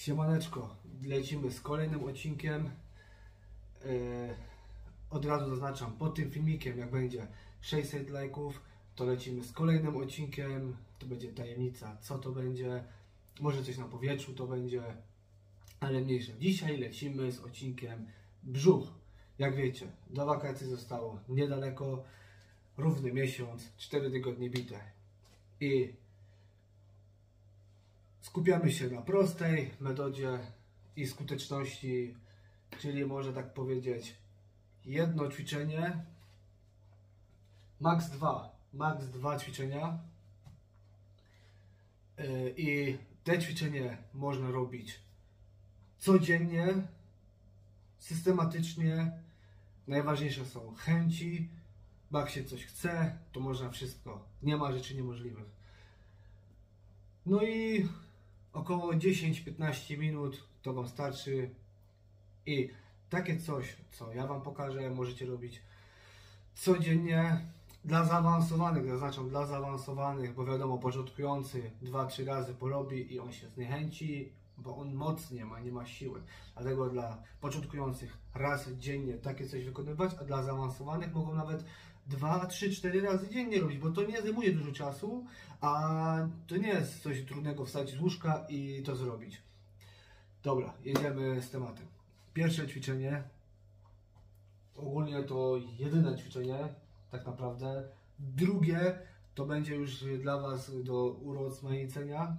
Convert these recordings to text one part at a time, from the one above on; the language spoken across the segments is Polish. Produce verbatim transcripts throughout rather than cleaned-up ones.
Siemaneczko, lecimy z kolejnym odcinkiem. Yy, od razu zaznaczam, pod tym filmikiem, jak będzie sześćset lajków, to lecimy z kolejnym odcinkiem. To będzie tajemnica, co to będzie. Może coś na powietrzu to będzie, ale mniejsze. Dzisiaj lecimy z odcinkiem brzuch. Jak wiecie, do wakacji zostało niedaleko, równy miesiąc, cztery tygodnie bite. I skupiamy się na prostej metodzie i skuteczności, czyli może tak powiedzieć jedno ćwiczenie, max dwa, max dwa ćwiczenia i te ćwiczenie można robić codziennie, systematycznie. Najważniejsze są chęci, bo jak się coś chce, to można wszystko, nie ma rzeczy niemożliwych. No i około dziesięć do piętnastu minut to Wam starczy i takie coś, co ja Wam pokażę, możecie robić codziennie. Dla zaawansowanych, zaznaczam dla zaawansowanych, bo wiadomo, początkujący dwa trzy razy porobi i on się zniechęci, bo on mocnie ma, nie ma siły. Dlatego dla początkujących raz dziennie takie coś wykonywać, a dla zaawansowanych mogą nawet dwa, trzy, cztery razy dziennie robić, bo to nie zajmuje dużo czasu, a to nie jest coś trudnego wstać z łóżka i to zrobić. Dobra, jedziemy z tematem. Pierwsze ćwiczenie, ogólnie to jedyne ćwiczenie, tak naprawdę. Drugie to będzie już dla Was do urozmaicenia.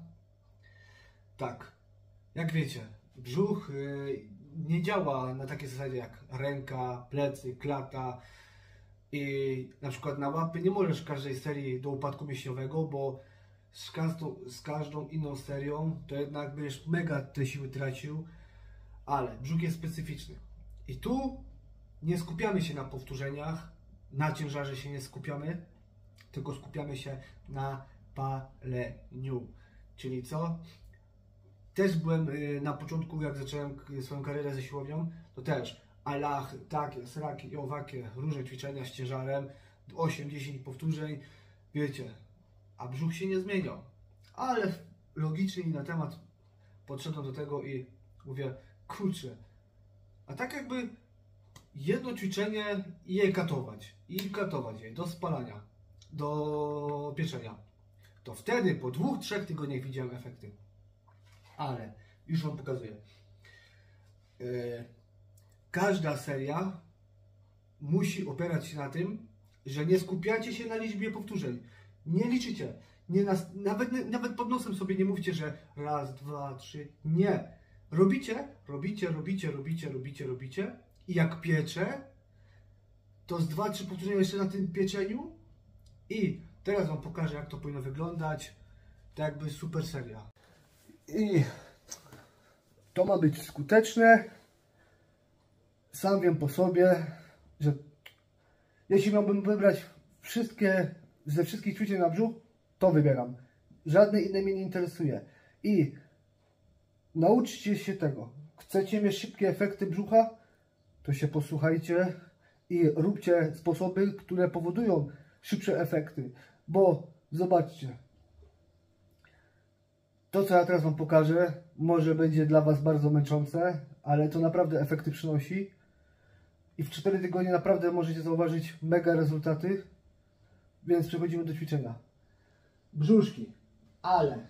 Tak, jak wiecie, brzuch nie działa na takiej zasadzie jak ręka, plecy, klata. I na przykład na łapy nie możesz każdej serii do upadku mięśniowego, bo z każdą, z każdą inną serią to jednak będziesz mega te siły tracił, ale brzuch jest specyficzny. I tu nie skupiamy się na powtórzeniach, na ciężarze się nie skupiamy, tylko skupiamy się na paleniu. Czyli co? Też byłem na początku, jak zacząłem swoją karierę ze siłownią, to też alachy, takie, sraki i owakie, różne ćwiczenia z ciężarem, osiem dziesięć powtórzeń, wiecie, a brzuch się nie zmieniał. Ale logicznie na temat podszedłem do tego i mówię, kurczę, a tak jakby jedno ćwiczenie i je katować, i katować je do spalania, do pieczenia. To wtedy po dwóch, trzech tygodniach widziałem efekty. Ale już Wam pokazuję. Yy, Każda seria musi opierać się na tym, że nie skupiacie się na liczbie powtórzeń. Nie liczycie. Nie nas, nawet, nawet pod nosem sobie nie mówcie, że raz, dwa, trzy. Nie. Robicie, robicie, robicie, robicie, robicie, robicie. I jak piecze, to z dwa, trzy powtórzenia jeszcze na tym pieczeniu. I teraz Wam pokażę, jak to powinno wyglądać. To jakby super seria. I to ma być skuteczne. Sam wiem po sobie, że jeśli miałbym wybrać wszystkie, ze wszystkich ćwiczeń na brzuch, to wybieram. Żadne inne mnie nie interesuje. I nauczcie się tego. Chcecie mieć szybkie efekty brzucha? To się posłuchajcie i róbcie sposoby, które powodują szybsze efekty. Bo zobaczcie, to co ja teraz Wam pokażę, może będzie dla Was bardzo męczące, ale to naprawdę efekty przynosi. I w cztery tygodnie naprawdę możecie zauważyć mega rezultaty. Więc przechodzimy do ćwiczenia. Brzuszki. Ale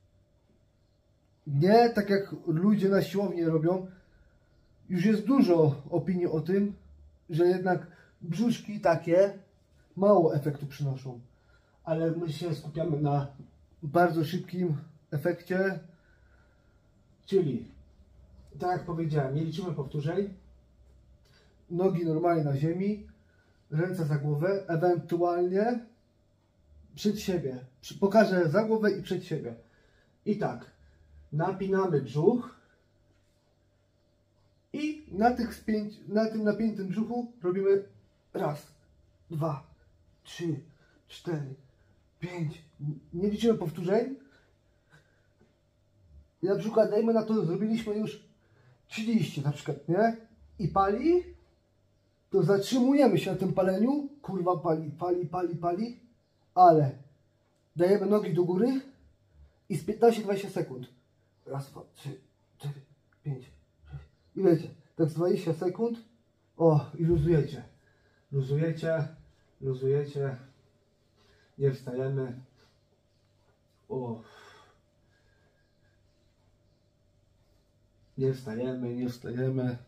nie tak jak ludzie na siłowni robią. Już jest dużo opinii o tym, że jednak brzuszki takie mało efektu przynoszą. Ale my się skupiamy na bardzo szybkim efekcie. Czyli, tak jak powiedziałem, nie liczymy powtórzeń. Nogi normalnie na ziemi, ręce za głowę, ewentualnie przed siebie. Pokażę za głowę i przed siebie. I tak, napinamy brzuch i na, tych spięć, na tym napiętym brzuchu robimy raz, dwa, trzy, cztery, pięć. Nie liczymy powtórzeń. I na przykład dajmy na to, zrobiliśmy już trzydzieści na przykład, nie? I pali. To zatrzymujemy się na tym paleniu, kurwa pali, pali, pali, pali, ale dajemy nogi do góry i z piętnaście do dwudziestu sekund. Raz, dwa, trzy, pięć, sześć. I wiecie, tak z dwadzieścia sekund. O, i luzujecie. Luzujecie, luzujecie. Nie wstajemy. O. Nie wstajemy, nie wstajemy.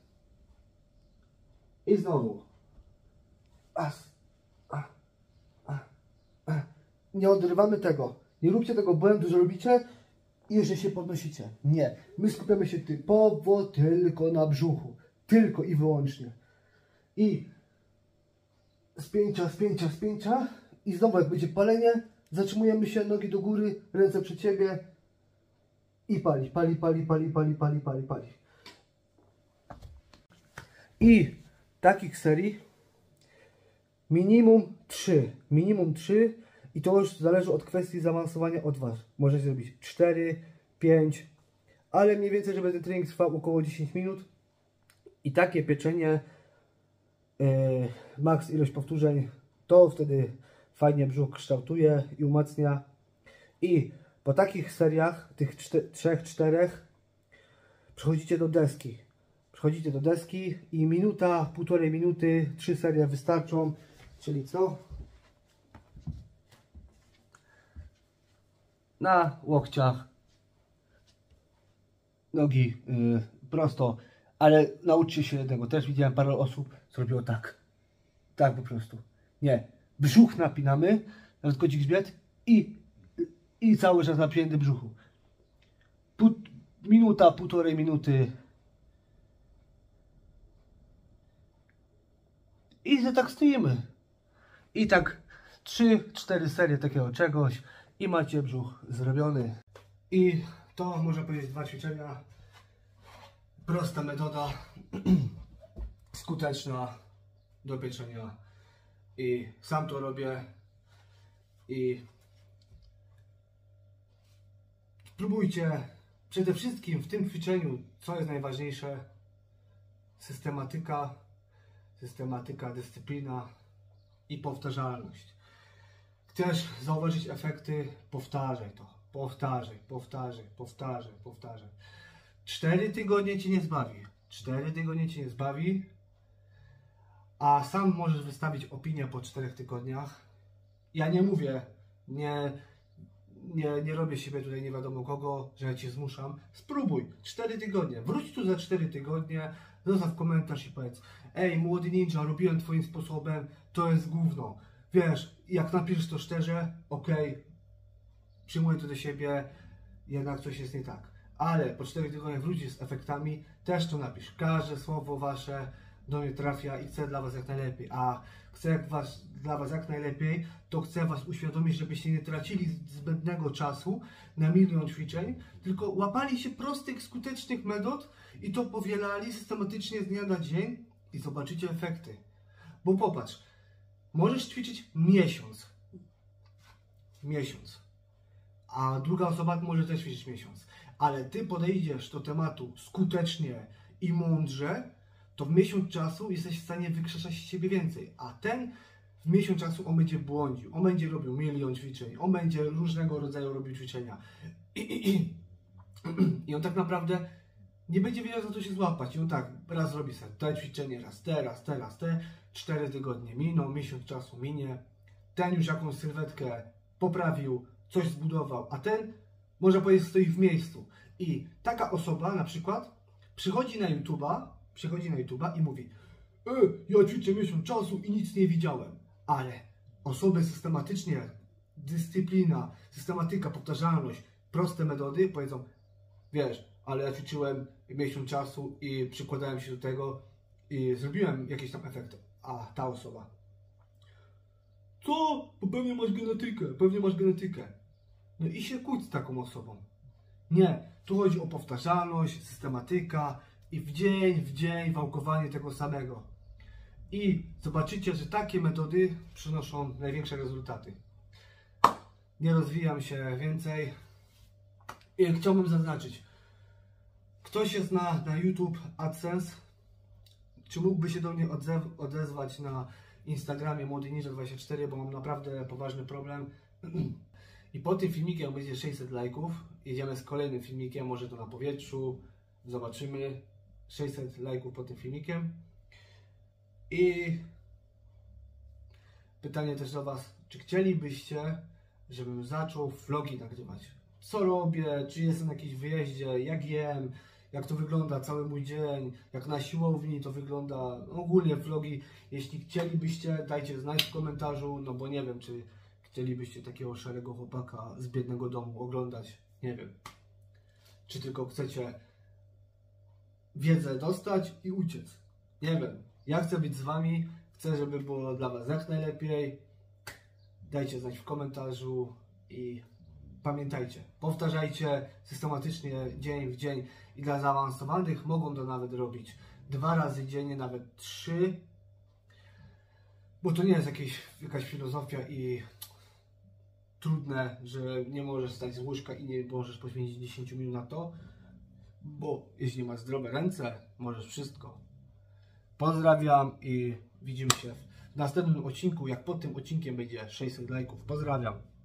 I znowu. As. A. A. A. Nie odrywamy tego. Nie róbcie tego błędu, że robicie i że się podnosicie. Nie. My skupiamy się typowo tylko na brzuchu. Tylko i wyłącznie. I spięcia, spięcia, spięcia. I znowu jak będzie palenie, zatrzymujemy się, nogi do góry, ręce przed siebie. I pali, pali, pali, pali, pali, pali, pali, pali. I takich serii minimum trzy. Minimum trzy. I to już zależy od kwestii zaawansowania od Was. Możecie zrobić cztery, pięć, ale mniej więcej, żeby ten trening trwał około dziesięć minut. I takie pieczenie, yy, maks ilość powtórzeń, to wtedy fajnie brzuch kształtuje i umacnia. I po takich seriach, tych trzech, czterech, przechodzicie do deski. Przechodzicie do deski i minuta, półtorej minuty, trzy serie wystarczą. Czyli co? Na łokciach, nogi yy, prosto, ale nauczcie się jednego. Też widziałem parę osób, zrobiło tak. Tak po prostu. Nie. Brzuch napinamy, nawet kocik grzbiet i, i cały czas napięty brzuchu. Pół, minuta, półtorej minuty. I że tak stoimy. I tak trzy, cztery serie takiego czegoś i macie brzuch zrobiony. I to można powiedzieć dwa ćwiczenia. Prosta metoda, skuteczna do pieczenia. I sam to robię. I spróbujcie przede wszystkim w tym ćwiczeniu, co jest najważniejsze, systematyka, systematyka, dyscyplina i powtarzalność. Chcesz zauważyć efekty? Powtarzaj to. Powtarzaj, powtarzaj, powtarzaj, powtarzaj. Cztery tygodnie Cię nie zbawi. Cztery tygodnie Cię nie zbawi. A sam możesz wystawić opinię po czterech tygodniach. Ja nie mówię, nie, nie, nie robię siebie tutaj nie wiadomo kogo, że ja Cię zmuszam. Spróbuj. Cztery tygodnie. Wróć tu za cztery tygodnie. Zostaw komentarz i powiedz: ej, młody ninja, robiłem Twoim sposobem, to jest gówno. Wiesz, jak napiszesz to szczerze, okej, okay, przyjmuję to do siebie, jednak coś jest nie tak. Ale po czterech tygodniach wrócisz z efektami, też to napisz. Każde słowo Wasze do mnie trafia i chcę dla Was jak najlepiej. A chcę jak was, dla Was jak najlepiej, to chcę Was uświadomić, żebyście nie tracili zbędnego czasu na milion ćwiczeń, tylko łapali się prostych, skutecznych metod i to powielali systematycznie z dnia na dzień i zobaczycie efekty. Bo popatrz, możesz ćwiczyć miesiąc. Miesiąc. A druga osoba może też ćwiczyć miesiąc. Ale Ty podejdziesz do tematu skutecznie i mądrze, to w miesiąc czasu jesteś w stanie wykrzesać z siebie więcej. A ten w miesiąc czasu on będzie błądził. On będzie robił milion ćwiczeń. On będzie różnego rodzaju robił ćwiczenia. I, i, i. I on tak naprawdę nie będzie wiedział, za co się złapać. I on tak, raz robi sobie te ćwiczenie, raz te, raz te, raz te. Cztery tygodnie miną, miesiąc czasu minie. Ten już jakąś sylwetkę poprawił, coś zbudował, a ten, można powiedzieć, stoi w miejscu. I taka osoba na przykład przychodzi na YouTube'a, przychodzi na YouTube'a i mówi: e, ja ćwiczę miesiąc czasu i nic nie widziałem. Ale osoby systematycznie, dyscyplina, systematyka, powtarzalność, proste metody powiedzą: wiesz, ale ja ćwiczyłem miesiąc czasu i przykładałem się do tego i zrobiłem jakieś tam efekty. A ta osoba: co? Bo pewnie masz genetykę, pewnie masz genetykę. No i się kłóć z taką osobą. Nie, tu chodzi o powtarzalność, systematyka i w dzień w dzień wałkowanie tego samego. I zobaczycie, że takie metody przynoszą największe rezultaty. Nie rozwijam się więcej. I chciałbym zaznaczyć, ktoś jest na, na YouTube AdSense, czy mógłby się do mnie odezwać na Instagramie Młody Ninja dwadzieścia cztery, bo mam naprawdę poważny problem. I po tym filmikiem będzie sześćset lajków. Jedziemy z kolejnym filmikiem, może to na powietrzu, zobaczymy. sześćset lajków pod tym filmikiem. I pytanie też do Was, czy chcielibyście, żebym zaczął vlogi nagrywać? Co robię, czy jestem na jakimś wyjeździe, jak jem, jak to wygląda cały mój dzień, jak na siłowni to wygląda, ogólnie vlogi. Jeśli chcielibyście, dajcie znać w komentarzu, no bo nie wiem, czy chcielibyście takiego szarego chłopaka z biednego domu oglądać, nie wiem. Czy tylko chcecie wiedzę dostać i uciec, nie wiem. Ja chcę być z Wami, chcę, żeby było dla Was jak najlepiej. Dajcie znać w komentarzu i pamiętajcie, powtarzajcie systematycznie dzień w dzień i dla zaawansowanych mogą to nawet robić dwa razy dziennie, nawet trzy, bo to nie jest jakieś, jakaś filozofia i trudne, że nie możesz stać z łóżka i nie możesz poświęcić dziesięć minut na to, bo jeśli masz zdrowe ręce, możesz wszystko. Pozdrawiam i widzimy się w następnym odcinku, jak pod tym odcinkiem będzie sześćset lajków. Pozdrawiam.